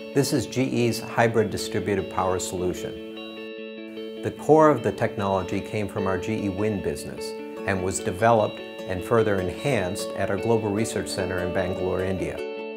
This is GE's hybrid distributed power solution. The core of the technology came from our GE Wind business and was developed and further enhanced at our Global Research Center in Bangalore, India.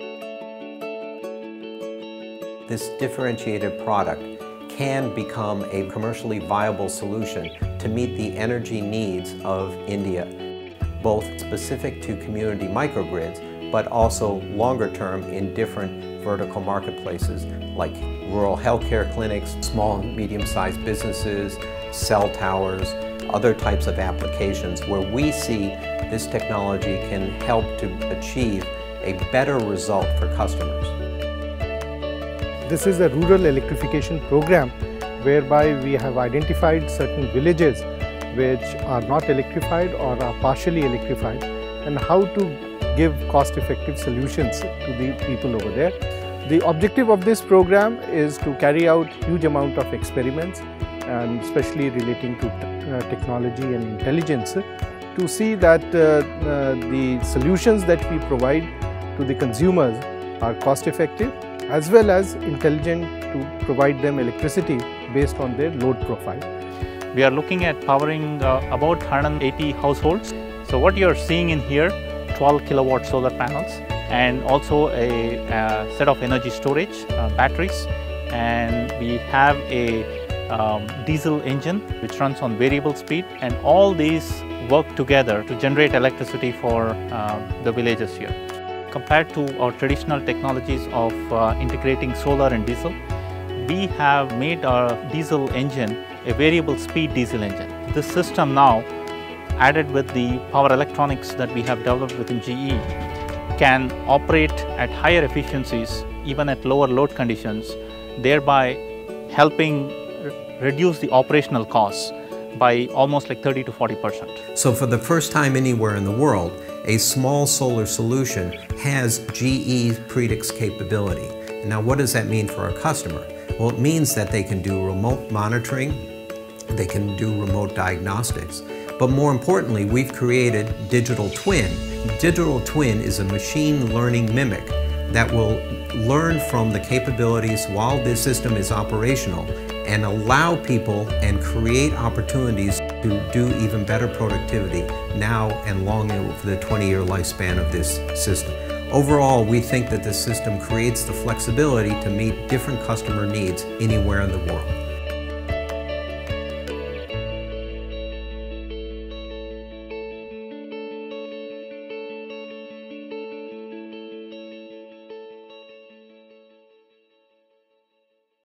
This differentiated product can become a commercially viable solution to meet the energy needs of India, both specific to community microgrids, but also longer term in different vertical marketplaces like rural healthcare clinics, small and medium-sized businesses, cell towers, other types of applications where we see this technology can help to achieve a better result for customers. This is a rural electrification program whereby we have identified certain villages which are not electrified or are partially electrified, and how to give cost-effective solutions to the people over there. The objective of this program is to carry out huge amount of experiments, and especially relating to technology and intelligence, to see that the solutions that we provide to the consumers are cost-effective as well as intelligent to provide them electricity based on their load profile. We are looking at powering about 180 households. So what you are seeing in here, 12 kilowatt solar panels and also a set of energy storage batteries, and we have a diesel engine which runs on variable speed, and all these work together to generate electricity for the villages here. Compared to our traditional technologies of integrating solar and diesel, we have made our diesel engine a variable speed diesel engine. This system now, added with the power electronics that we have developed within GE, can operate at higher efficiencies even at lower load conditions, thereby helping reduce the operational costs by almost like 30 to 40%. So for the first time anywhere in the world, a small solar solution has GE Predix capability. Now what does that mean for our customer? Well, it means that they can do remote monitoring, they can do remote diagnostics, but more importantly, we've created Digital Twin. Digital Twin is a machine learning mimic that will learn from the capabilities while this system is operational and allow people and create opportunities to do even better productivity now and long over the 20-year lifespan of this system. Overall, we think that this system creates the flexibility to meet different customer needs anywhere in the world.